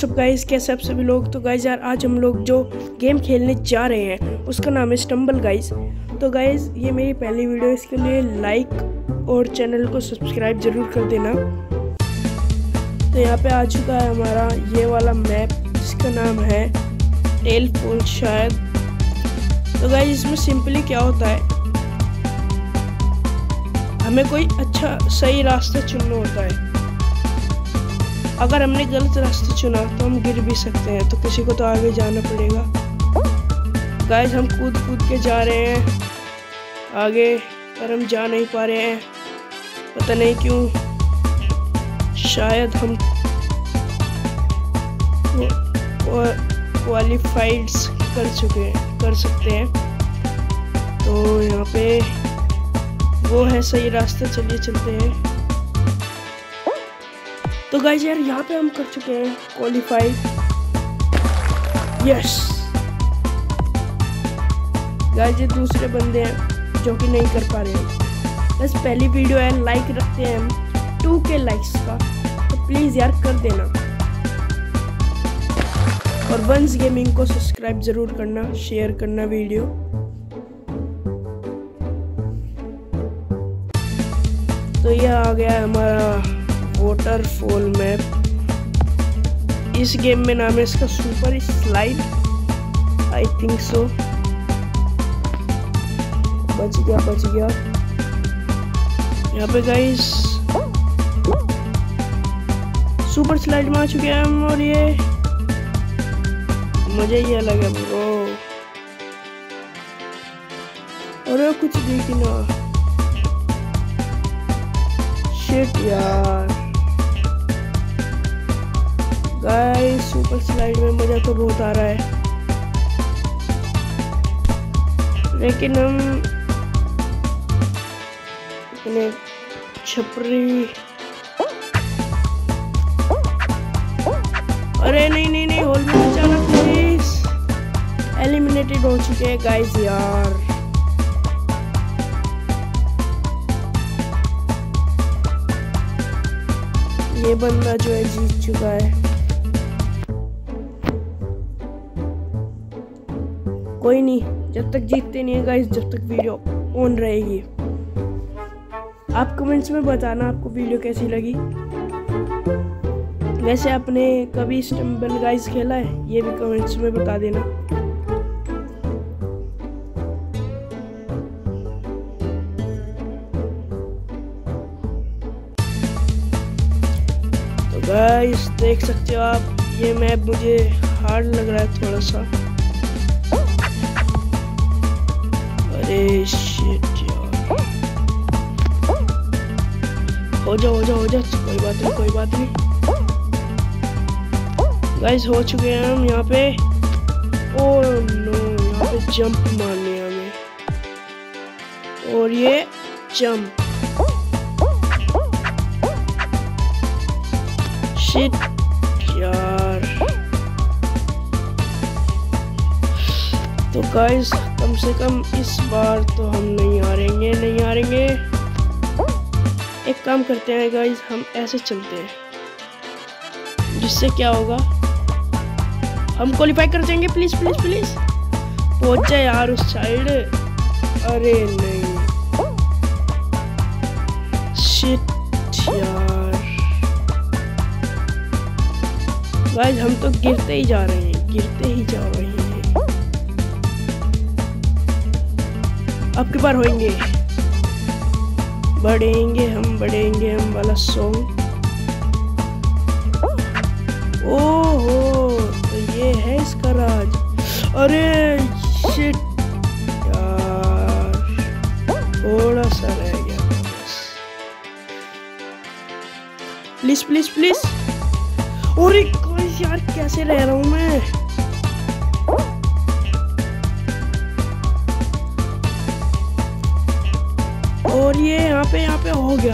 WhatsApp guys, कैसे आप सभी लोग। तो गाइस यार आज हम लोग जो गेम खेलने जा रहे हैं उसका नाम है स्टम्बल गाइस। तो गाइस ये मेरी पहली वीडियो, इसके लिए लाइक और चैनल को सब्सक्राइब जरूर कर देना। तो यहाँ पे आ चुका है हमारा ये वाला मैप जिसका नाम है टेल फॉल शायद। तो गाइस इसमें सिंपली क्या होता है, हमें कोई अच्छा सही रास्ता चुनना होता है। अगर हमने गलत रास्ता चुना तो हम गिर भी सकते हैं, तो किसी को तो आगे जाना पड़ेगा। गाइस हम कूद कूद के जा रहे हैं आगे, पर हम जा नहीं पा रहे हैं, पता नहीं क्यों। शायद हम क्वालिफाइड्स कर सकते हैं। तो यहाँ पे वो है सही रास्ता, चलिए चलते हैं। तो गाइस यार यहाँ पे हम कर चुके हैं क्वालिफाई, यस। गाइस ये दूसरे बंदे हैं जो कि नहीं कर पा रहे हैं। बस पहली वीडियो है, लाइक रखते हैं हम 2K लाइक्स का, तो प्लीज़ यार कर देना। और वंस गेमिंग को सब्सक्राइब जरूर करना, शेयर करना वीडियो। तो यह आ गया है हमारा वाटरफॉल मैप। इस गेम में नाम है इसका super slide, I think so. बच गया। यहाँ पे गाइस सुपर स्लाइड में आ चुके हैं हम, और ये मजा ही अलग है ब्रो। और कुछ देखी ना, शिट यार। गाइस सुपर स्लाइड में मजा तो बहुत आ रहा है, लेकिन हम इतने छपरी। अरे नहीं होल में मत जाना प्लीज। एलिमिनेटेड हो चुके हैं गाइस यार। ये बंदा जो है जीत चुका है। कोई नहीं, जब तक जीतते नहीं है गाइस, जब तक वीडियो ऑन रहेगी। आप कमेंट्स में बताना आपको वीडियो कैसी लगी। वैसे आपने कभी स्टम्बल गाइस खेला है, ये भी कमेंट्स में बता देना। तो गाइस देख सकते हो आप, ये मैप मुझे हार्ड लग रहा है थोड़ा सा। अरे शिट यार, हो जा। कोई बात नहीं गाइस, हो चुके हैं हम यहाँ पे। ओह नो, यहाँ पे जंप मारने हैं हमें, और ये जंप। शिट यार। तो गाइस कम से कम इस बार तो हम नहीं हारेंगे। एक काम करते हैं गाइस, हम ऐसे चलते हैं, जिससे क्या होगा, हम क्वालिफाई कर जाएंगे। प्लीज पहुंच जाए यार उस साइड। अरे नहीं, शिट यार। गाइस हम तो गिरते ही जा रहे हैं। अब की बार होएंगे, बढ़ेंगे हम वाला सॉन्ग। ओहो, तो ये है इसका राज। अरे शिट यार, थोड़ा सा रह गया था बस। प्लीज। अरे गाइस यार कैसे रह रहा हूँ मैं। और ये यहाँ पे हो गया।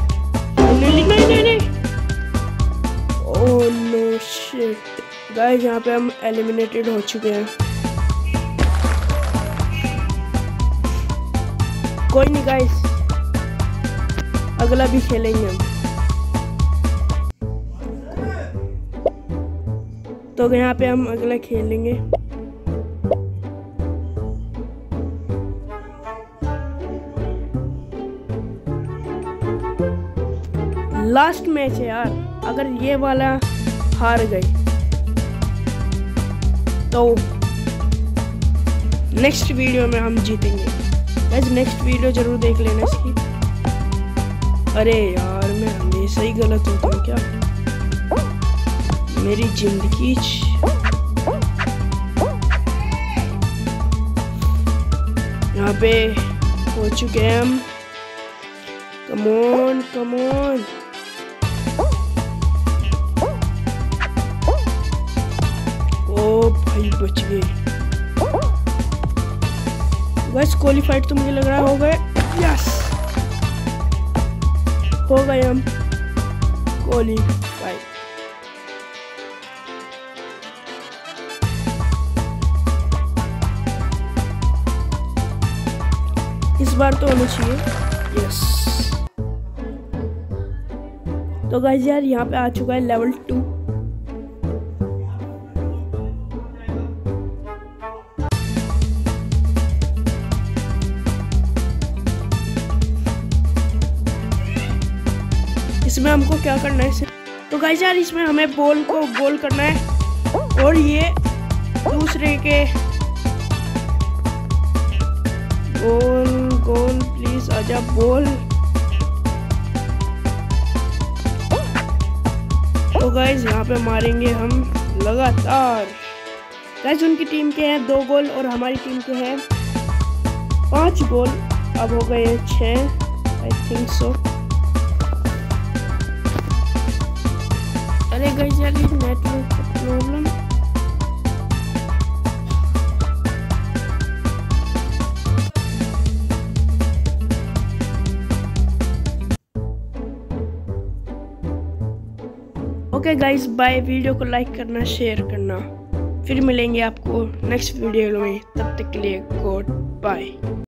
नहीं। ओह नो शिट गाइस, यहाँ पे हम एलिमिनेटेड हो चुके हैं। कोई नहीं गाइस, अगला भी खेलेंगे हम। तो यहाँ पे हम अगला खेलेंगे। लास्ट मैच है यार, अगर ये वाला हार गए तो नेक्स्ट वीडियो में हम जीतेंगे। गाइस नेक्स्ट वीडियो जरूर देख लेना इसकी। अरे यार मैं हमेशा ही गलत होता हूँ क्या, मेरी जिंदगी। यहाँ पे हो चुके हैं हम। कमोन कमोन, ओ भाई बच गए। बस क्वालिफाइड तो मुझे लग रहा हो गए। यस, हो गए हम क्वालिफाइड। इस बार तो होना चाहिए। यस, तो गाइस यार यहाँ पे आ चुका है लेवल 2। इसमें हमको क्या करना है? तो गाइस यार इसमें हमें बॉल को गोल करना है और ये दूसरे के गोल गोल, प्लीज आजा बॉल। तो गाइस यहाँ पे मारेंगे हम लगातार। गाइस उनकी टीम के हैं 2 गोल और हमारी टीम के हैं 5 गोल। अब हो गए 6 आई थिंक सो। अरे गाइस यार ये network problem. Okay guys bye. Video को लाइक करना, शेयर करना। फिर मिलेंगे आपको नेक्स्ट वीडियो में, तब तक के लिए गुड बाय।